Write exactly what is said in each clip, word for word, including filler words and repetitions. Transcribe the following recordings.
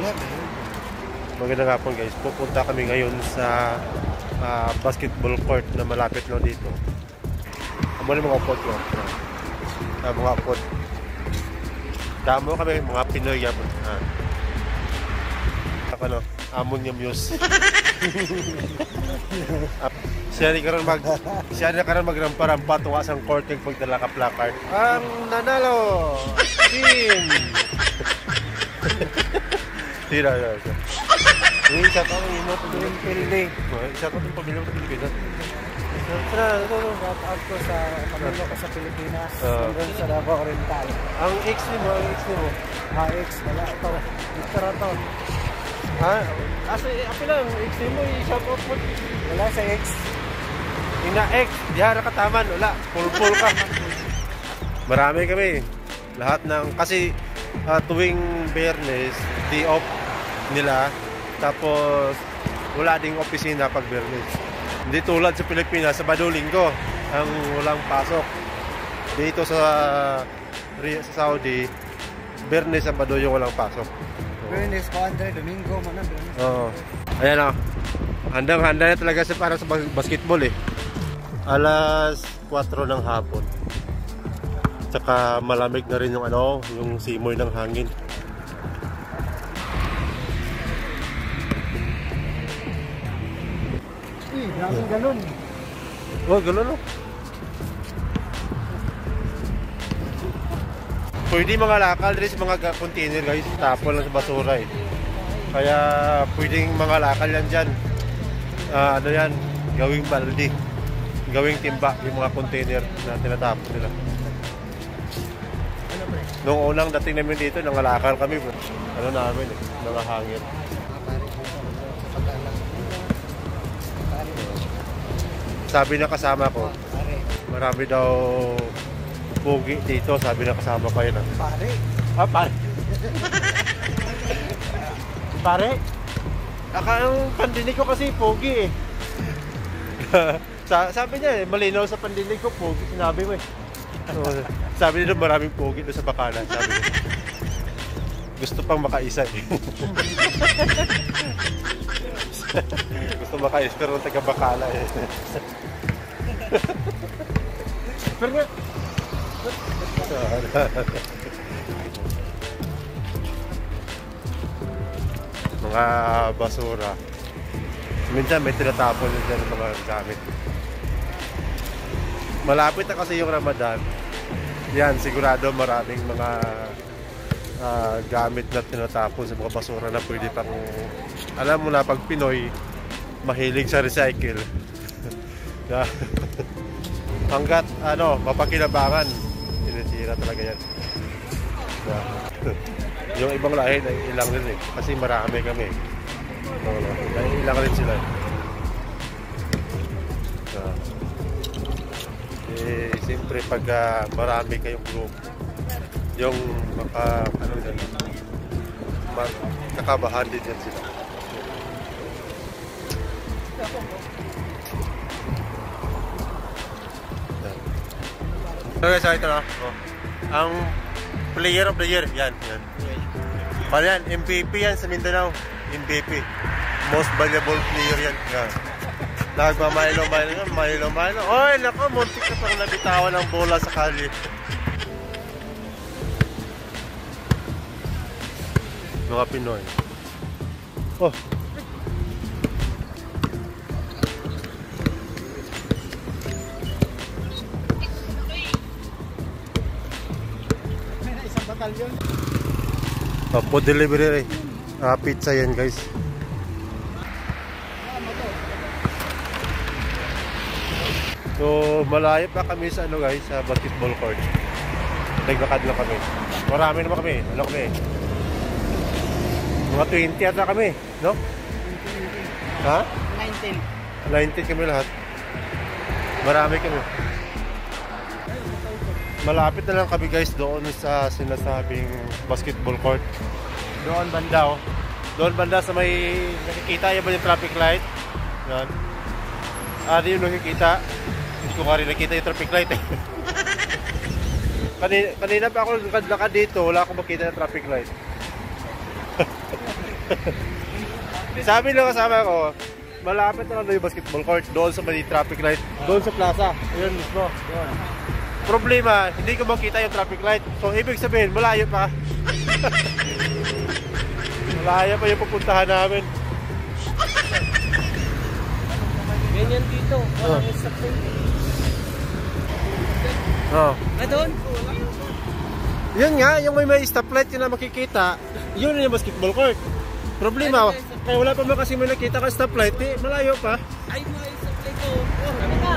Magandang hapon guys. Pupunta kami ngayon sa uh, basketball court na malapit no dito. Amo ni mga court no. Uh, mga court. Damo kami mga Pinoy yapon. Ah. Ako no, amon yung muse. Siya rin karon mag siya rin karon magrampa-rampa tuwa sang court kag pagdala ka placard. Ang nanalo. Team. Tira ya. Ini isa ka ng imo pagdulong Pilipinas. Isa ka ng pamilya sa Pilipinas. Sira, ito no, out ko sa pamilya ko sa Pilipinas. Hanggang sa Davao Oriental. Ang ex ni mo, ang ex ni mo. Ah, ex, wala ito. Victor ito. Ha? Asa, apil lang, ex ni mo, i-shout out mo. Wala sa ex. Ina ex, dihara ka taman, wala. Full-full ka. Marami kami. Lahat ng, kasi uh, tuwing Biyernes, day off nila. Tapos, wala ding opisina pag Biyernes. Hindi tulad sa Pilipinas, sa Sabado-Linggo ang walang pasok. Dito sa, sa Saudi, Biyernes, Sabado yung walang pasok. Biyernes, Padre, Domingo, mana Biyernes. Oo. Ayan o. Handang-handa na talaga sa para sa basketball eh. Alas kwatro ng hapon. Tsaka malamig na rin yung ano, yung simoy ng hangin. Eh, daming galon. Oh, galon oh. Pwede mga lakal rin sa mga container guys, tapon lang sa basura eh. Kaya pwedeng mga lakal yan dyan. Uh, ano yan, gawing balde, gawing timba yung mga container na tinatapon nila. Noong unang dating namin dito, nangalakal kami. Ano namin eh, nangahangin. Sabi na kasama ko, marami daw pugi dito. Sabi na kasama ko yun. Pare. Ah, pare. Pare? Ang pandinig ko kasi pugi eh. Sabi niya eh, malinaw sa pandinig ko, pugi. Sinabi mo eh. So, sabi nila maraming pugi doon sa Bakalan. Sabi niya. Gusto pang makaisa eh. Gusto makaisa pero taga Bakala eh. Pero nga mga basura. Minsan may tinatapon dyan ng mga gamit. Malapit na kasi yung Ramadan. Yan, sigurado maraming mga uh, gamit na tinatapon sa mga basura na pwede pang, alam mo na, pag Pinoy mahilig sa recycle. Hanggat ano, mapakinabangan, tinitira talaga yan. Yeah. Yung ibang lahi ay ilang rin eh, kasi marami kami. So, ilang rin sila. Yeah. Eh, siyempre pag uh, marami kayong group, yung maka, ano yan, kakabahan din yan sila. So guys, ito na. Oh. Ang player of the year, yan. Yan. Para yan, M V P yan sa Mindanao. M V P. Most valuable player yan. Yan. Nagmamahilo-mahilo yan, mahilo-mahilo. Oy, nako, muntik na pang nabitawan ng bola sa kali. Mga Pinoy. Oh. Oh, food delivery rin. Uh, pizza yan guys. So malayo pa kami sa ano guys, sa basketball court. Naglakad lang kami. Marami naman kami. Ano kami? Mga twenty ata kami, no? Ha? nineteen. nineteen kami lahat. Marami kami. Malapit na lang kami guys doon sa sinasabing basketball court. Doon banda oh. Doon banda sa may nakikita yung ba yung traffic light? Yan. Ah, di yung nakikita. Hindi ko nga rin nakita yung traffic light eh. kanina, kanina pa ako lakad-lakad dito, wala akong makita ng traffic light. Sabi ng kasama ko, malapit na lang yung basketball court doon sa may traffic light, doon sa plaza. Ayun mismo. Yun. Problema, hindi ko makita yung traffic light. So, ibig sabihin, malayo pa. Malayo pa yung pupuntahan namin. Ganyan dito. Walang oh. stoplight. Oh. Na doon? Yun nga, yung may may stoplight yun na makikita, yun yung basketball court. Problema, kaya wala pa mo kasi may nakita ka stoplight, eh, malayo pa. Ay, mga stoplight ko. Oh, ano ka?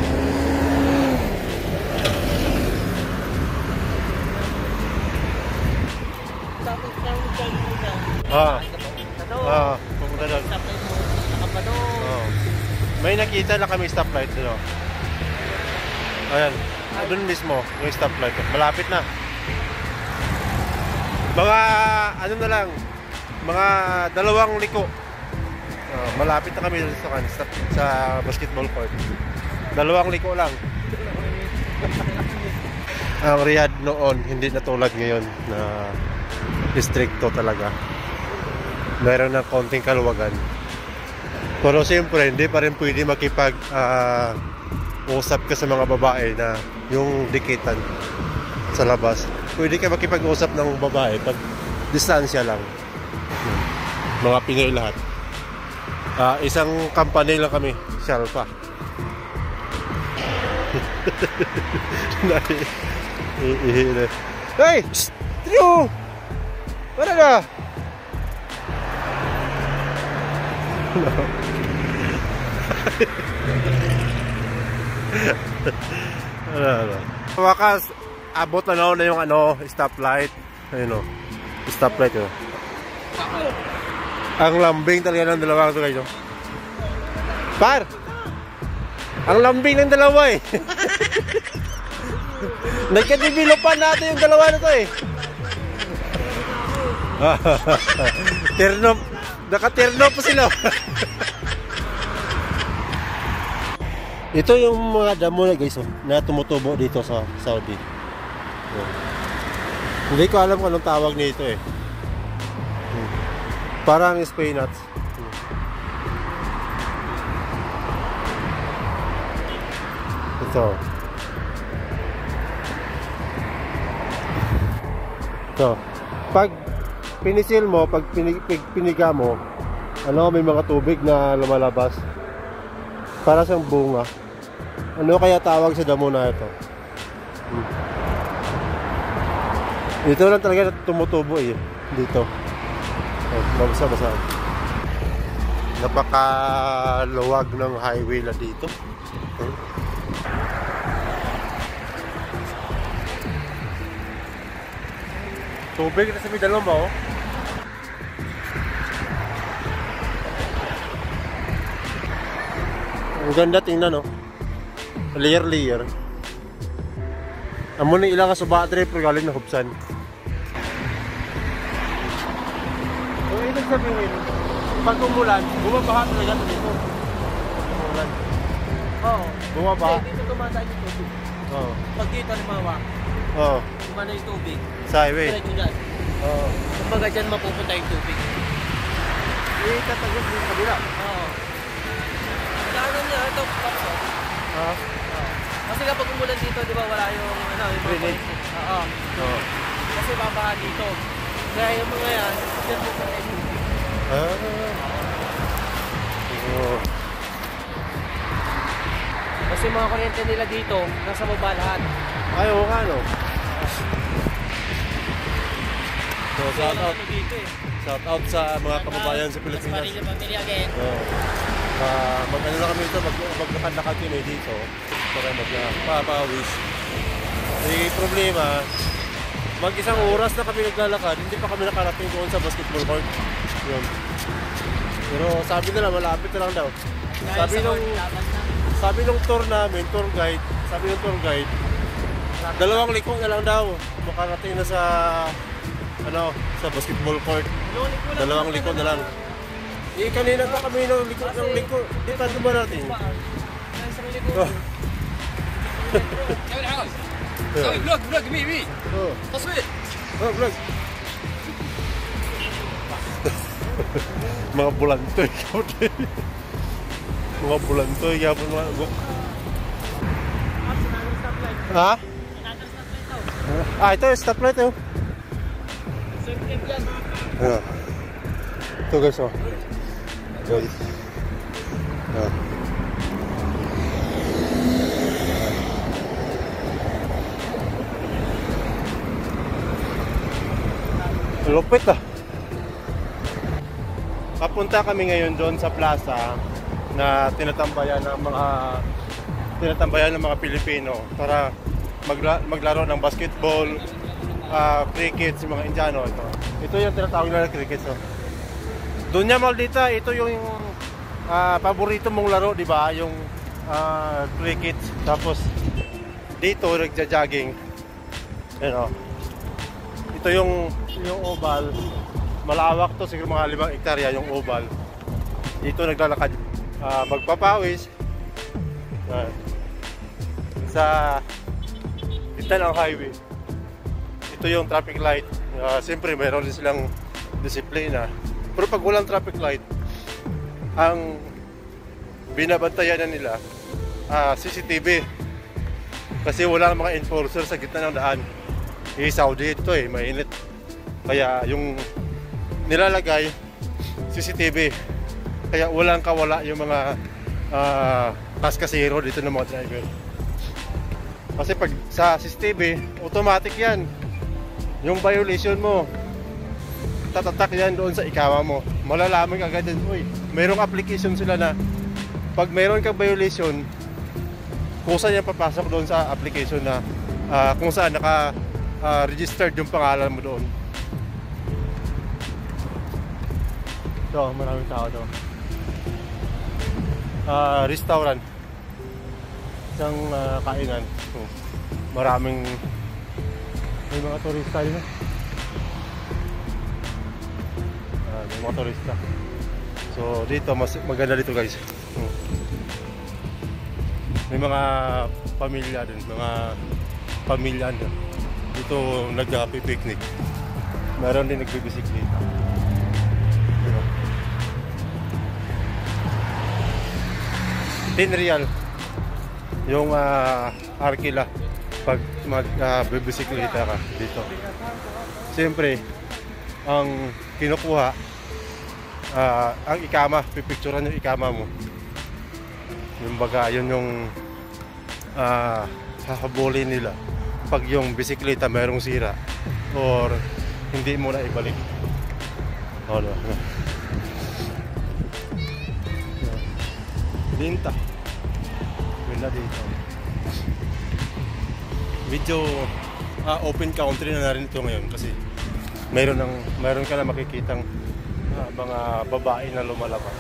Tapos kang pumunta. Ah. Ito. Ah, pumunta doon. Stoplight mo. Nakapano. Oh. May nakita na kami stoplight doon. Ayan. Doon mismo, yung stoplight. Malapit na. Mga, ano na lang, mga dalawang liko. Uh, malapit na kami sa, sa, sa basketball court. Dalawang liko lang. Ang Riyadh noon, hindi na tulad ngayon na districto talaga. Meron ng konting kaluwagan. Pero siyempre, hindi pa rin pwede makipag uh, usap ka sa mga babae na yung dikitan sa labas. Pwede ka makipag-usap ng babae pag distansya lang. Mga Pinoy lahat. Uh, isang company lang kami, Shalfa. Hey! Trio! Wala na! Ano, ano. Wakas, abot na na yung ano, stoplight. Ayun o. Stoplight o. Ang lambing talaga ng dalawa ito kayo. Par! Ang lambing ng dalawa eh. Nagkadibilupan natin yung dalawa na to eh. Terno. Naka-terno pa sila. Ito yung mga damo na guys oh, na tumutubo dito sa Saudi. Yan. Hindi ko alam kung anong tawag nito eh. Hmm. Parang spray nuts. Hmm. Ito. Ito. Pag pinisil mo, pag pinig, piniga mo, ano, may mga tubig na lumalabas. Para siyang bunga. Ano kaya tawag sa damo na ito? Hmm. Ito lang talaga tumutubo eh. Dito. Oh, mabasa-basa. Napakaluwag ng highway na dito. Hmm. Tubig na sa midalom mo. Ang ganda tingnan no. Layer layer. Amo ni ilang ka sa battery pero galing na hubsan. So ibig sabihin, pag umulan, bumabaha talaga ito dito. Umulan. Oo. Bumabaha. Hindi, dito tumadaan yung tubig. Oo. Pag dito halimbawa, Oo. kumana yung tubig. Sa highway. Diretso dyan. Oo. Kumbaga dyan mapupunta yung tubig. Eh, tatagos yung kabila. Oo. Daanan niya, ito, papso. Ha? Kasi kapag umulan dito, di ba, wala yung, ano, yung mga drainage. Oo. Oo. Kasi babaha dito. Kaya yung mga yan, dyan mo pa rin. Ah. Oo. Kasi mga kuryente nila dito, nasa baba lahat. Ay, oo nga no. So, shout out. Dito eh. Shout out sa mga kababayan sa Pilipinas. Mas pamilya again. Oo. Uh, mag-ano na kami ito, mag-lakad kami dito para magpapawis. Eh, problema, mag-isang oras na kami naglalakad, hindi pa kami nakarating doon sa basketball court. Yun. Pero sabi nila, malapit na lang daw. Sabi nung, sabi nung tour namin, tour guide, sabi nung tour guide, dalawang liko na lang daw, makarating na sa, ano, sa basketball court. Dalawang liko na lang. Eh, kanina pa kami ng liko, ng liko, di pa dumarating. Oh. سوي فلوج فلوج بي بي Oh. تصوير Oh, vlog. Mga bulantoy. Mga bulantoy. Yapon mga gok. Ha? Ah, ito yung stoplight oh. Ano? Ito guys oh. Guys. Ah. Lupit ah. Papunta kami ngayon doon sa plaza na tinatambayan ng mga tinatambayan ng mga Pilipino para magla maglaro ng basketball, uh, cricket, si mga Indiano ito. Ito yung tinatawag nila cricket so. Doon niya maldita, ito yung uh, paborito mong laro, di ba? Yung uh, cricket. Tapos dito nagja-jogging. Ano? Ito yung yung oval. Malawak to, siguro mga limang hektarya yung oval. Dito naglalakad, uh, magpapawis uh, sa gitna ng highway. Ito yung traffic light. Uh, Siyempre mayroon din silang disiplina. Pero pag walang traffic light, ang binabantayan na nila uh, C C T V. Kasi wala mga enforcer sa gitna ng daan. Eh, Saudi ito eh, mainit. Kaya yung nilalagay C C T V, kaya walang kawala yung mga uh, kaskasero dito ng mga driver. Kasi pag sa C C T V, automatic yan. Yung violation mo, tatatak yan doon sa ikawa mo. Malalaman ka agad din, uy, mayroong application sila na pag mayroon kang violation, kung saan yan papasok doon sa application na uh, kung saan naka uh, registered yung pangalan mo doon. So, maraming tao doon. Uh, restaurant. Isang uh, kainan. So, maraming may mga turista din. Uh, may mga turista. So, dito mas maganda dito, guys. Hmm. May mga pamilya din, mga pamilya din. Dito nag-happy picnic. Meron din nagbibisikleta. ten real yung uh, arkila pag mag-bibisikleta uh, ka dito. Siyempre ang kinukuha uh, ang ikama, pipicturan yung ikama mo. Yung baga, yun yung uh, hahabulin nila pag yung bisikleta mayroong sira or hindi mo na ibalik. Oh, no. Binta. Wala dito. Medyo uh, open country na, na rin ito ngayon kasi mayroon ng mayroon ka na makikitang uh, mga babae na lumalabas.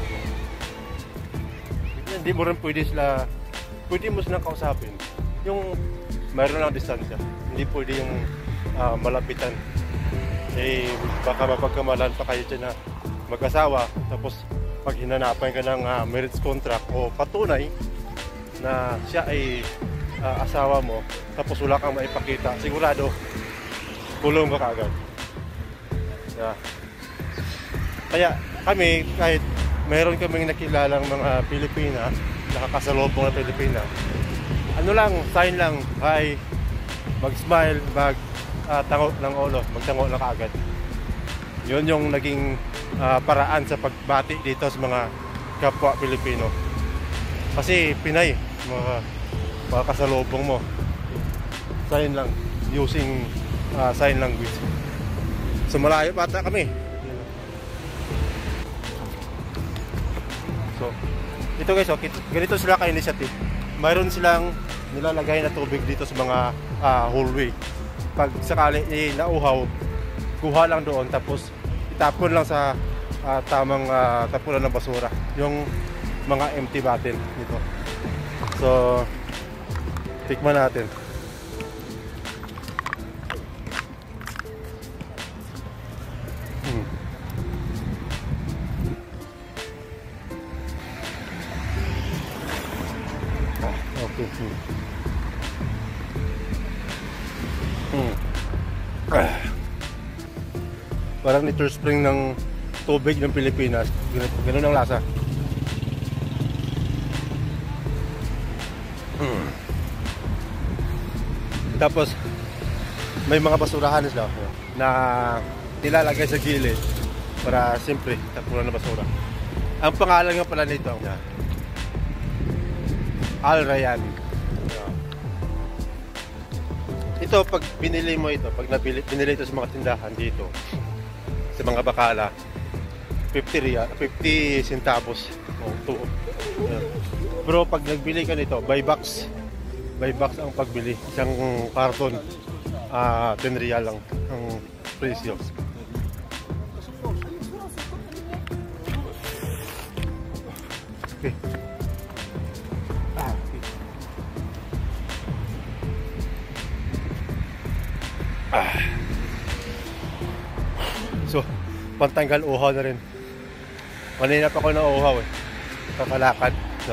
Hindi mo rin pwede sila pwede mo silang kausapin. Yung mayroon lang distansya. Hindi pwede yung uh, malapitan. Eh baka mapagkamalan pa kayo dyan na mag-asawa tapos pag hinanapan ka ng uh, marriage contract o patunay na siya ay uh, asawa mo tapos wala kang maipakita, sigurado kulong ka kaagad. Yeah. Kaya kami, kahit mayroon kaming nakilalang mga Pilipina, nakakasalubong na Pilipina, ano lang, sign lang, hi, mag-smile, mag-tango uh, ng ulo, magtango na kaagad. Yun yung naging uh, paraan sa pagbati dito sa mga kapwa Pilipino. Kasi Pinay, mga, mga kasalubong mo, sign lang, using uh, sign language. So malayo pata kami. So ito guys, okay, ganito sila ka-initiative. Mayroon silang nilalagay na tubig dito sa mga uh, hallway. Pag sakali eh, nauhaw, kuha lang doon tapos itapon lang sa uh, tamang uh, tapunan ng basura yung mga empty bottle dito. So tikman natin. hmm. ah, okay. hmm. Hmm. Ah. Parang Nature Spring ng tubig ng Pilipinas. Ganun, ganun ang lasa. Mm. Tapos may mga basurahan sila na nilalagay sa gilid para siyempre tapunan na basura. Ang pangalan nga pala nito na Al Rayyan. Ito pag binili mo ito, pag nabili, binili ito sa mga tindahan dito, sa mga bakala, fifty real, fifty centavos. Oh, to. Yeah. Pero pag nagbili ka nito, buy box. Buy box ang pagbili. Isang karton, ah, uh, ten real lang ang presyo. Okay. Ah, okay. Ah. So, pantanggal uhaw na rin. Kanina pa ako na uhaw eh. Kakalakad. So,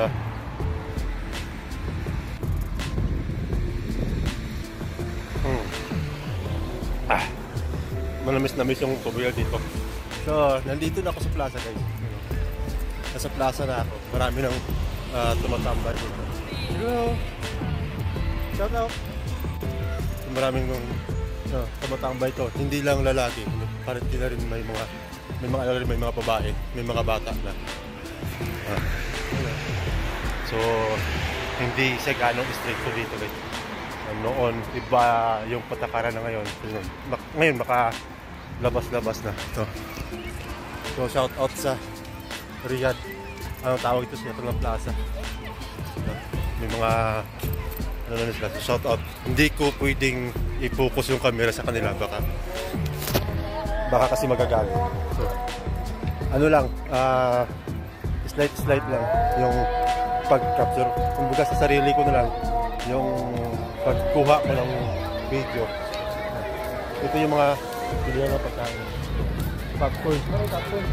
hmm. Ah. Manamis-namis yung tubig dito. So, nandito na ako sa plaza guys. Nasa plaza na ako. Marami nang uh, tumatambay dito. Hello! Shout out! So, maraming uh, tumatambay ito. Hindi lang lalaki. Parang na rin may mga may mga rin may mga babae, may mga bata na. Ah. So, hindi siya ganong stricto dito guys. Noon, iba yung patakaran na ngayon. Ngayon, baka labas-labas na. Ito. So, shout out sa Riyadh. Anong tawag ito siya? Ito ng plaza. May mga ano na sila. So, shout out. Hindi ko pwedeng i-focus yung camera sa kanila. Baka baka kasi magagalit. So, ano lang, uh, slight-slight lang yung pag-capture. Kumbaga sa sarili ko na lang yung pagkuha ko ng video. Ito yung mga pilihan ng pagkain. Popcorn. Popcorn.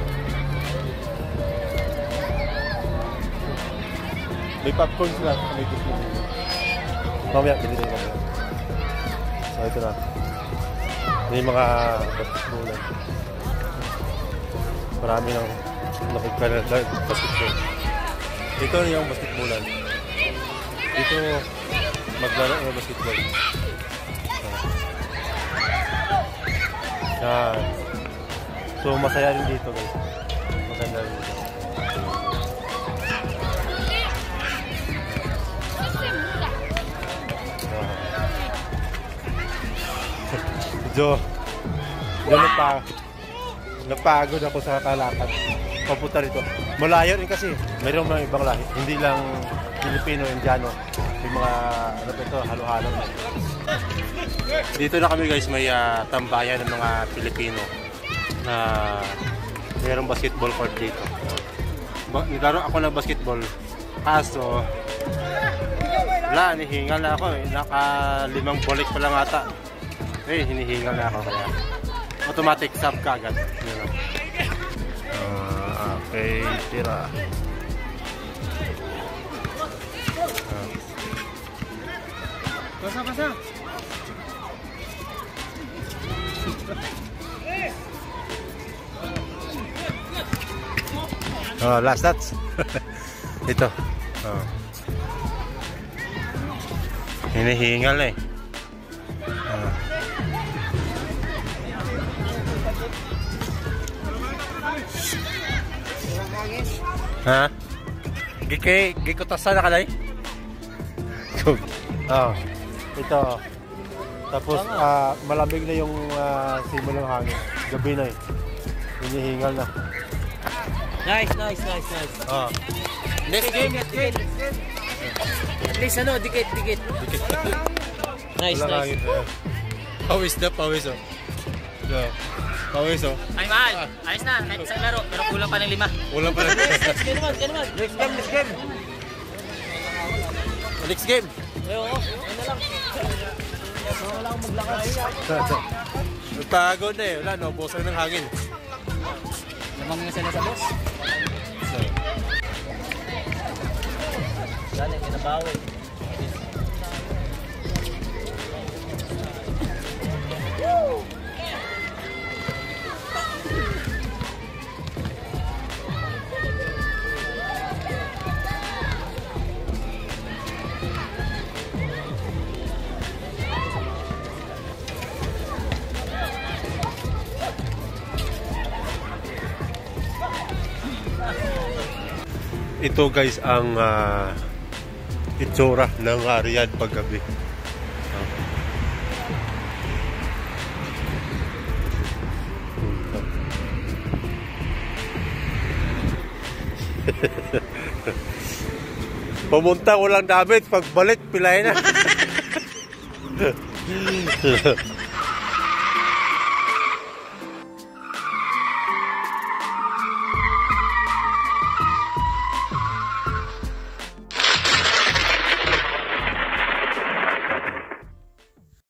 May popcorn sila. May gusto nila. Mamaya, binili ko mamaya. So, ito na. May mga basketballan. Marami ng nakikita na basketball. Ito yung basketballan. Dito, maglaro ng basketball. Yan. So, masaya rin dito guys. Masaya rin dito. Jo, jo nagpa, napagod ako sa kalakad papunta rito. Malayo rin kasi, mayroong mga ibang lahi, hindi lang Pilipino, Indiano, may mga ano pa ito, halo-halo. Dito na kami guys, may uh, tambayan ng mga Pilipino na mayroong basketball court dito. Naglaro ako ng basketball, kaso wala, nihingal na ako eh. Naka limang bolik pa lang ata. Eh, hinihingal na ako kaya automatic sub ka agad. Yun lang. Uh, okay, tira. Uh. Pasa, pasa. Oh, last shots. Ito. Oh. Hinihingal eh. Oh. Ha? Gikay, gikutasan na kalay? Oh, ito. Tapos uh, malamig na yung uh, simul ng hangin. Gabi na eh. Hinihingal na. Nice, nice, nice, nice. Oh. Next game, next game. At least ano, dikit, dikit. Dikit. Nice, wala nice. Hangin, uh, pawis na, pawis oh. So, pawis oh. Ay, mahal. Ayos na, kahit isang laro. Pero kulang pa ng lima. Kulang pa ng lima. Next game naman, game naman. Next game, next game. Next game. Ay, oo. Ano na lang. Wala akong maglakad. Pagod na eh. Wala, no? Bosan ng hangin. Namang nga sila sa boss. So. Dali, kinabawi. ito guys ang uh, itsura ng uh, Riyadh paggabi. Pumunta walang damit, pagbalik pilay na.